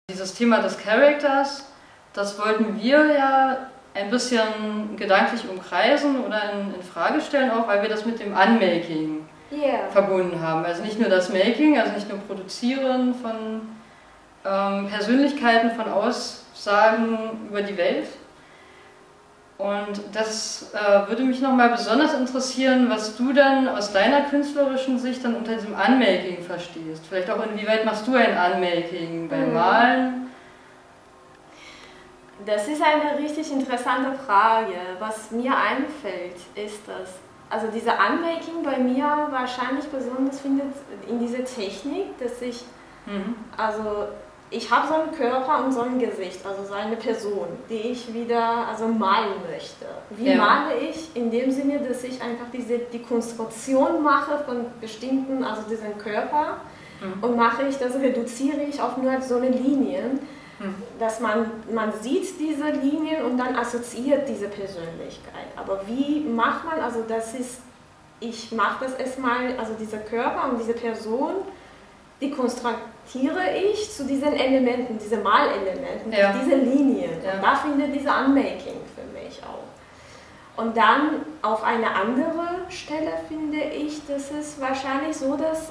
Dieses Thema des Characters, das wollten wir ja ein bisschen gedanklich umkreisen oder in Frage stellen, auch weil wir das mit dem Unmaking verbunden haben. Also nicht nur das Making, also nicht nur Produzieren von Persönlichkeiten, von Aussagen über die Welt. Und das würde mich nochmal besonders interessieren, was du dann aus deiner künstlerischen Sicht dann unter diesem Unmaking verstehst. Vielleicht auch inwieweit machst du ein Unmaking beim Malen? Das ist eine richtig interessante Frage. Was mir einfällt, ist, dass also dieser Unmaking bei mir wahrscheinlich besonders findet in dieser Technik, dass ich ich habe so einen Körper und so ein Gesicht, also so eine Person, die ich wieder malen möchte. Wie male ich? In dem Sinne, dass ich einfach die Konstruktion mache von bestimmten, also diesen Körper und reduziere ich auf nur so eine Linien, dass man sieht diese Linien und dann assoziiert diese Persönlichkeit. Aber wie macht man, ich mache das erstmal, also dieser Körper und diese Person, die konstruiere ich zu diesen Elementen, diese Malelementen, diese Linien. Und da findet dieser Unmaking für mich auch. Und dann auf eine andere Stelle finde ich, das ist wahrscheinlich so, dass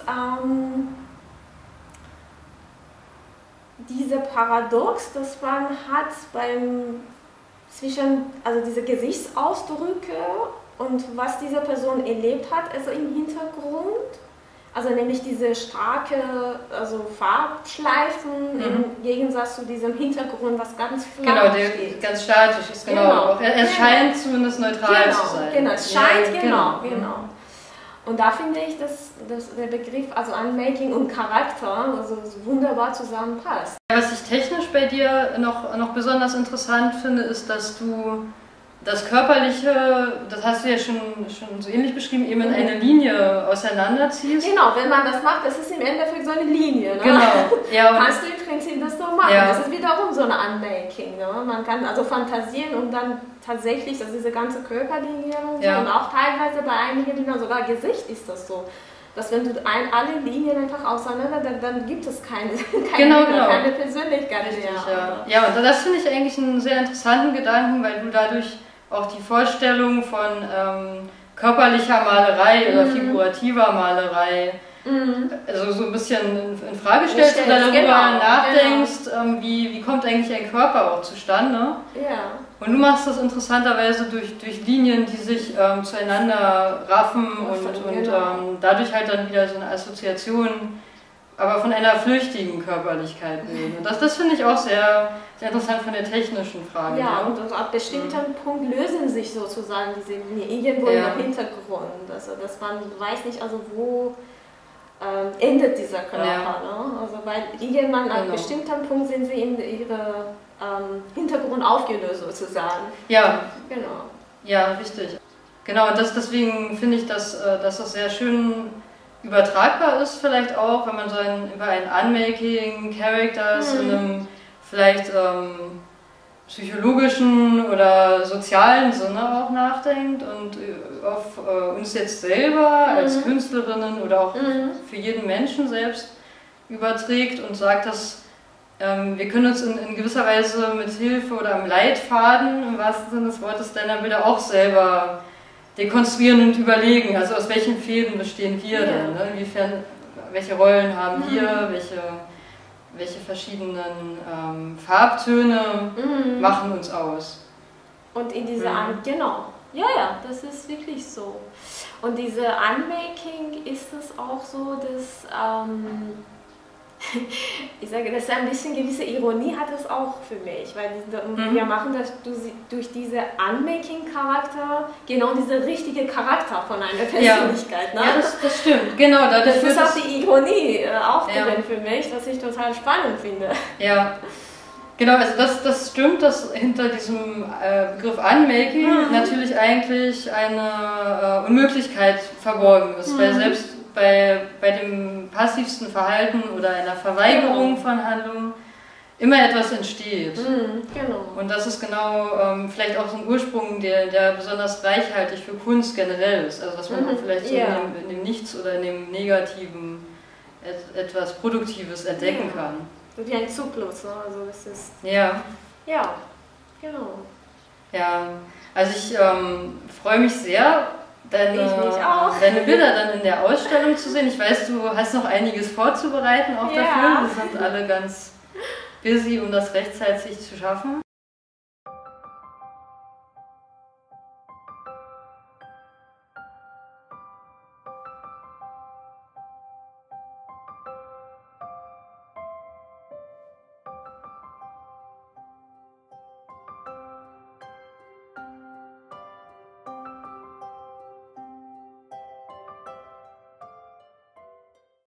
diese Paradox, das man hat zwischen diese Gesichtsausdrücke und was diese Person erlebt hat, also im Hintergrund. Also nämlich diese starke Farbschleifen im Gegensatz zu diesem Hintergrund, was ganz flach steht. Ganz statisch ist, genau. Es scheint zumindest neutral zu sein. Genau, es scheint, genau. Und da finde ich, dass der Begriff, Unmaking und Charakter, wunderbar zusammenpasst. Was ich technisch bei dir noch besonders interessant finde, ist, dass du das Körperliche, das hast du ja schon so ähnlich beschrieben, eben in eine Linie auseinanderziehst. Genau, wenn man das macht, das ist im Endeffekt so eine Linie. Ne? Genau. Ja, kannst du im Prinzip das so machen. Ja. Das ist wiederum so eine Unmaking. Ne? Man kann fantasieren und dann tatsächlich, diese ganze Körperlinie und auch teilweise bei einigen Bildern, sogar Gesicht ist das so. Dass wenn du alle Linien einfach auseinander, dann gibt es keine Persönlichkeit mehr. Ja, und das finde ich eigentlich einen sehr interessanten Gedanken, weil du dadurch auch die Vorstellung von körperlicher Malerei oder figurativer Malerei so ein bisschen in Frage stellst oder darüber nachdenkst, wie kommt eigentlich ein Körper auch zustande. Ja. Und du machst das interessanterweise durch Linien, die sich zueinander raffen und dadurch halt dann wieder so eine Assoziation, aber von einer flüchtigen Körperlichkeit bilden. Und das finde ich auch sehr, sehr interessant von der technischen Frage. Ja, und ab bestimmten Punkt lösen sich sozusagen diese Linien irgendwo im Hintergrund. Also dass man weiß nicht, wo endet dieser Körper. Ne? Weil irgendwann an bestimmten Punkt sind sie in ihre Hintergrund aufgelöst sozusagen. Ja, genau. Ja, richtig. Genau, und deswegen finde ich, dass das sehr schön übertragbar ist, vielleicht auch, wenn man so über ein Unmaking Characters in einem vielleicht psychologischen oder sozialen Sinne auch nachdenkt und auf uns jetzt selber als Künstlerinnen oder auch für jeden Menschen selbst überträgt und sagt, dass wir können uns in gewisser Weise mit Hilfe oder am Leitfaden im wahrsten Sinne des Wortes deiner Bilder auch selber dekonstruieren und überlegen, also aus welchen Fäden bestehen wir denn, ne? Inwiefern, welche Rollen haben wir, welche verschiedenen Farbtöne machen uns aus. Und in dieser genau, das ist wirklich so. Und diese Unmaking ist es auch so, dass ich sage, das ist ein bisschen gewisse Ironie hat es auch für mich, weil wir machen das durch diese Unmaking-Charakter genau dieser richtige Charakter von einer Persönlichkeit. Ne? Ja, das stimmt, genau. Das ist auch die Ironie auch drin für mich, was ich total spannend finde. Ja, genau, also das stimmt, dass hinter diesem Begriff Unmaking natürlich eigentlich eine Unmöglichkeit verborgen ist, weil selbst bei dem passivsten Verhalten oder einer Verweigerung von Handlungen immer etwas entsteht. Genau. Und das ist genau vielleicht auch so ein Ursprung, der besonders reichhaltig für Kunst generell ist. Also dass man auch vielleicht so in dem Nichts oder in dem Negativen etwas Produktives entdecken kann. wie ein Zyklus, ne? Also es ist... Ja. Ja, genau. Ja, also ich freue mich sehr, deine Bilder dann in der Ausstellung zu sehen. Ich weiß, du hast noch einiges vorzubereiten auch dafür. Wir sind alle ganz busy, um das rechtzeitig zu schaffen.